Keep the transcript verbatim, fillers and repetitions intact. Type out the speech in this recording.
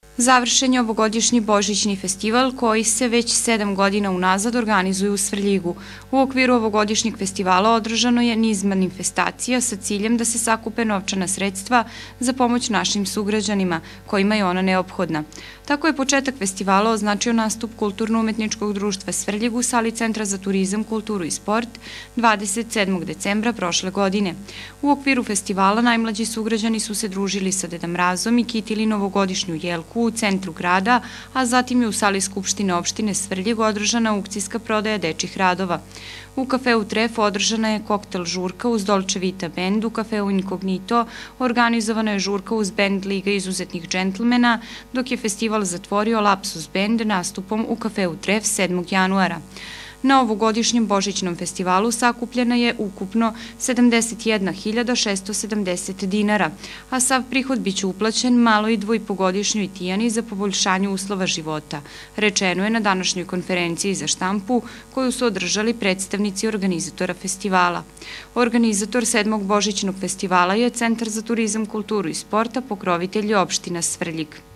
Završen je ovogodišnji Božićni festival koji se već sedam godina unazad organizuje u Svrljigu. U okviru ovogodišnjeg festivala održano je niz manifestacija sa ciljem da se sakupe novčana sredstva za pomoć našim sugrađanima kojima je ona neophodna. Tako je početak festivala označio nastup Kulturno-umetničkog društva Svrljig u sali Centra za turizam, kulturu i sport dvadeset sedmog decembra prošle godine. U okviru festivala najmlađi sugrađani su se družili sa Deda Mrazom i kitili novogodišnju jelku u centru grada, a zatim je u sali Skupštine opštine Svrljig održana aukcijska prodaja dečjih radova. U kafeu Tref održana je koktel žurka uz Dolce Vita bend, u kafeu Inkognito organizovana je žurka uz bend Liga izuzetnih džentlmena, dok je festival zatvorio Lapsus bend nastupom u kafeu Tref sedmog januara. Na ovogodišnjem Božićnom festivalu sakupljena je ukupno sedamdeset jedna hiljada šesto sedamdeset dinara, a sav prihod biće uplaćen maloj dvojpogodišnjoj Tijani za poboljšanje uslova života, rečeno je na današnjoj konferenciji za štampu koju su održali predstavnici organizatora festivala. Organizator sedmog Božićnog festivala je Centar za turizam, kulturu i sporta, pokrovitelj je opština Svrljig.